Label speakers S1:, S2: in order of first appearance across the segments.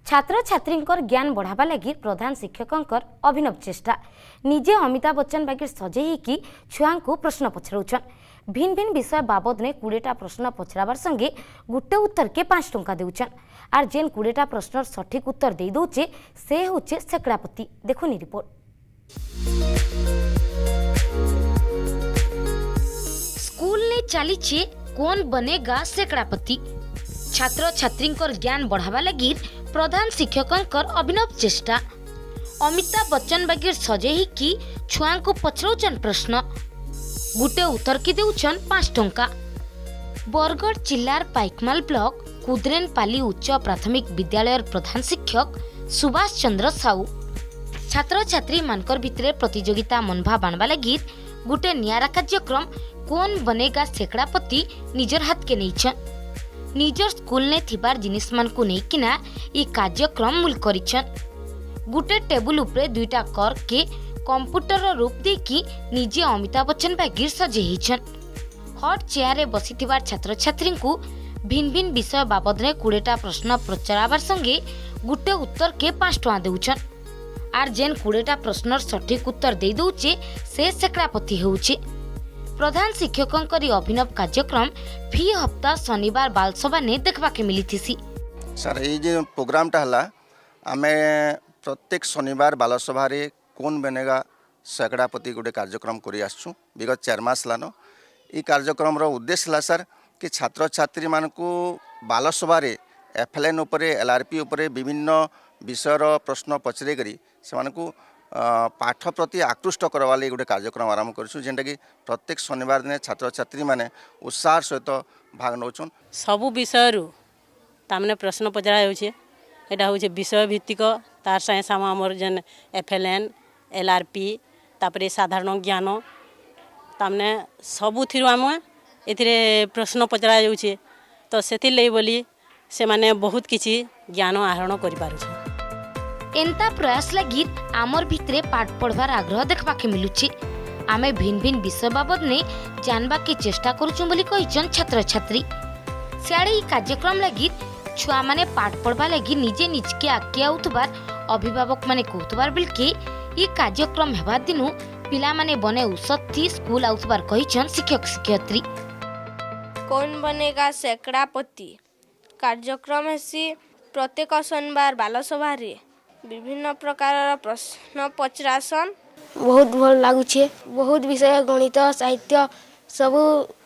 S1: छात्र छात्री ज्ञान बढ़ावा लगी प्रधान शिक्षक अभिनव चेष्टा निजे अमिताभ बच्चन बागी सजे कि छुआ को प्रश्न पचराउछन। भिन्न भिन्न विषय बाबद ने 20टा प्रश्न पचराबार संगे गुटे उत्तर के 5 टंका देउछन। आर जेन 20टा प्रश्न सठिक उत्तर दे दउचे से होचे सेकड़ापति। देखुनी रिपोर्ट। स्कूल ने चलीचे कौन बनेगा सेकड़ापति। छात्र छात्री ज्ञान बढ़ावा लगी प्रधान शिक्षक अभिनव चेष्टा। अमिताभ बच्चन बागी सजे कि छुआ को पचराउछन प्रश्न गुटे उत्तर की देउछन 5 टंका। बरगढ़ जिलार पाइकमाल ब्लॉक कुद्रेनपाली उच्च प्राथमिक विद्यालय प्रधान शिक्षक सुभाष चंद्र साहू छात्र छात्री मानकर भितरे प्रतियोगिता मनोभाव आणवा लगी गुटे नियारा कार्यक्रम कौन बनेगा सेकड़ापति निजर हाथ के नहींछन। निजर स्कूल ने थिबार जिनिस मान को नेकिना ई कार्यक्रम मूल करिछन। गुटे टेबुल उपरे 2टा कर के कंप्यूटर रूप देकी निजे अमिताभ बच्चन बागी सजे हिछन। हॉट चेयर रे बसिथिबार छात्र छात्री को भिन्न भिन्न विषय बाबद ने 20टा प्रश्न पचराबार संगे गुटे उत्तर के 5 टका देउछन। आर जेन 20टा प्रश्न सठिक उत्तर दे दउचे से सेकड़ापति होउचे। प्रधान शिक्षक अभिनव कार्यक्रम फी हफ्ता शनिवार बालसभा ने देखा के मिली थी।
S2: सर ये प्रोग्राम हला आमे प्रत्येक शनिवार बालसभा रे कौन बनेगा सेकड़ापति गोटे कार्यक्रम करी आसछु विगत 4 मास लानो। ये कार्यक्रम रो उद्देश्य ला सर कि छात्र छात्री मान को बालसभा रे एफएलएन उपरे एलआरपी उपरे विभिन्न विषयर प्रश्न पचरे करी से मानकु पाठ प्रति आकृष्ट करवा लगी गोटे कार्यक्रम आरंभ करछु जेंटा कि प्रत्येक शनिवार दिन छात्र छात्री माने उत्साह सहित भाग नौछन।
S3: सबु विषय रु तामने प्रश्न पचरा होछे। एटा होछे विषय भित्तिक तार साए सामा हमर जन एफएलएन एलआरपी तापरे साधारण ज्ञान तामने सबु थिरु हम एथिरे प्रश्न पचरा जाउछे तो सेति लई बोली से माने बहुत किछि ज्ञान आहरण करि पारुछे।
S1: एंता प्रयास लगी आमर भितरे पाठ पढ़वार आग्रह देखबा के मिलुछि। आमे भिन्न भिन्न विषय बाबद ने जानबा के चेष्टा करूछु बोली कहिछन छात्र छात्री। सियाड़े ई कार्यक्रम लगी छुआ माने पाठ पढ़वा लगी निजे निज के आके आउतबार अभिभावक माने कहतबार बिलके ई कार्यक्रम हेबा दिनु पिला माने बने उसत्ती स्कूल आउतबार कहिछन शिक्षक शिक्षयित्री।
S4: कौन बनेगा सेकड़ापति कार्यक्रम हेसी प्रत्येक शनिवार बालसभा रे विभिन्न प्रकार प्रश्न पचरासन।
S5: बहुत भल लागुछे। बहुत विषय गणित साहित्य सबु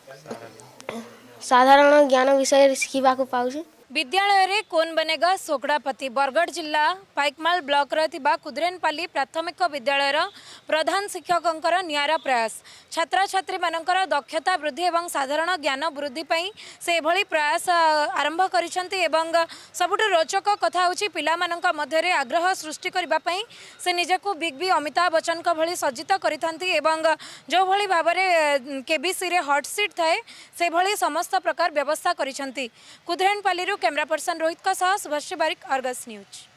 S5: साधारण ज्ञान विषय शिखिबा को पाउछे।
S6: विद्यालय रे कौन बनेगा सेकड़ापति बरगढ़ जिला पाइकमाल ब्लॉक रा कुद्रेनपाली प्राथमिक विद्यालय प्रधान शिक्षक नियारा प्रयास छात्र छात्री मानकर दक्षता वृद्धि एवं साधारण ज्ञान वृद्धि पई से भली प्रयास आरंभ करिसंती एवं सबुठु रोचक कथा होची पिला मानक मध्य रे आग्रह सृष्टि करबा पई से निजको बिग बी अमिताभ बच्चन का भली सज्जित करिथांती एवं जो भली भाबरे केबीसी रे हॉट सीट थाए से भली समस्त प्रकार व्यवस्था करिसंती। कुद्रेनपाली कैमरा पर्सन रोहित का सह सुभाष बारिक, अर्गस न्यूज।